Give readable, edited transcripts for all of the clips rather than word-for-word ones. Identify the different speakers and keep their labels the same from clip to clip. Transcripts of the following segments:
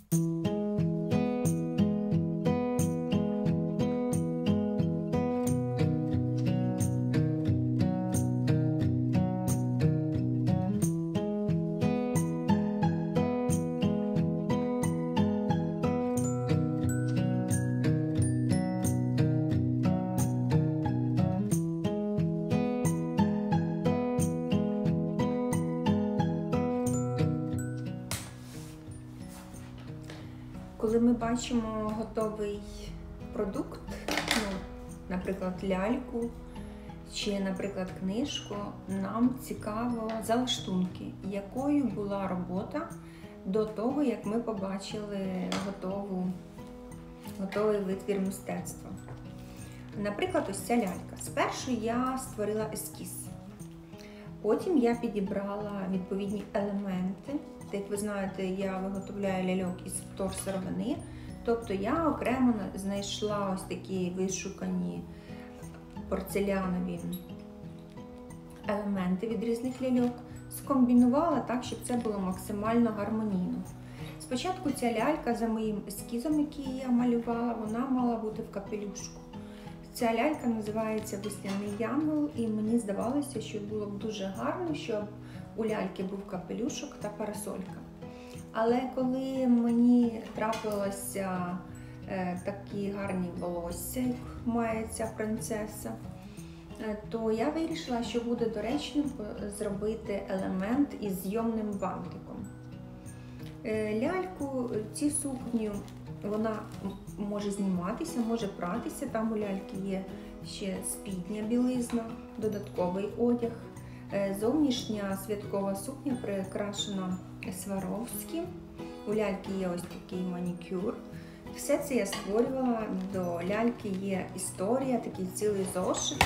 Speaker 1: Коли ми бачимо готовий продукт, наприклад, ляльку чи, наприклад, книжку, нам цікаво залаштунки, якою була робота до того, як ми побачили готовий витвір мистецтва. Наприклад, ось ця лялька. Спершу я створила ескіз. Потім я підібрала відповідні елементи. Як ви знаєте, я виготовляю ляльок із вторсировини, тобто я окремо знайшла ось такі вишукані порцелянові елементи від різних ляльок, скомбінувала так, щоб це було максимально гармонійно. Спочатку ця лялька, за моїм ескізом, який я малювала, вона мала бути в капелюшку. Ця лялька називається «Весняний янгол», і мені здавалося, що було б дуже гарно, щоб у ляльки був капелюшок та парасолька. Але коли мені трапилося такі гарні волосся, як має ця принцеса, то я вирішила, що буде доречним зробити елемент із зйомним бантиком. Ляльку, цю сукню, вона може зніматися, може пратися, там у ляльки є ще спідня білизна, додатковий одяг. Зовнішня святкова сукня прикрашена Сваровським. У ляльки є ось такий манікюр. Все це я створювала, до ляльки є історія, такий цілий зошит,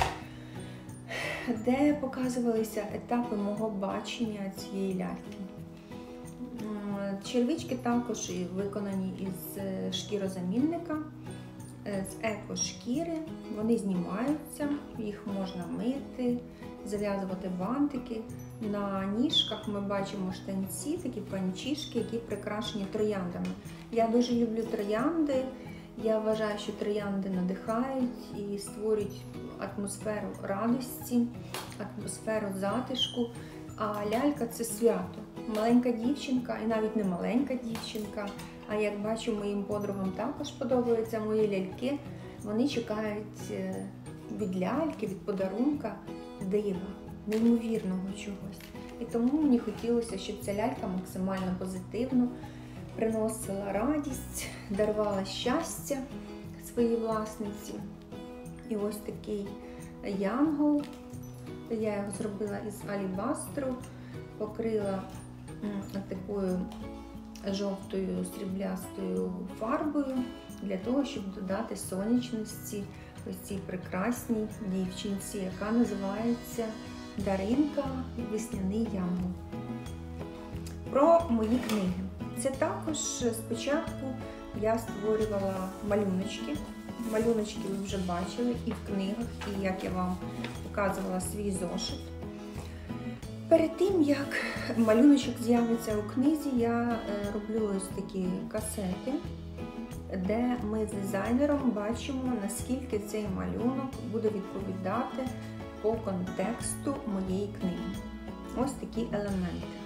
Speaker 1: де показувалися етапи мого бачення цієї ляльки. Червички також виконані із шкірозамінника, з екошкіри. Вони знімаються, їх можна мити, зав'язувати бантики. На ніжках ми бачимо штанці, такі панчішки, які прикрашені трояндами. Я дуже люблю троянди. Я вважаю, що троянди надихають і створюють атмосферу радості, атмосферу затишку. А лялька – це свято. Маленька дівчинка, і навіть не маленька дівчинка, а як бачу, моїм подругам також подобаються мої ляльки. Вони чекають від ляльки, від подарунка дива, неймовірного чогось. І тому мені хотілося, щоб ця лялька максимально позитивно приносила радість, дарувала щастя своїй власниці. І ось такий янгол. Я його зробила із алібастру, покрила такою жовтою сріблястою фарбою для того, щоб додати сонячності ось цій прекрасній дівчинці, яка називається Даринка «Весняний янгол». Про мої книги. Це також спочатку я створювала малюночки. Малюночки ви вже бачили і в книгах, і як я вам показувала свій зошит. Перед тим, як малюночок з'явиться у книзі, я роблю ось такі касети, де ми з дизайнером бачимо, наскільки цей малюнок буде відповідати по контексту моєї книги. Ось такі елементи.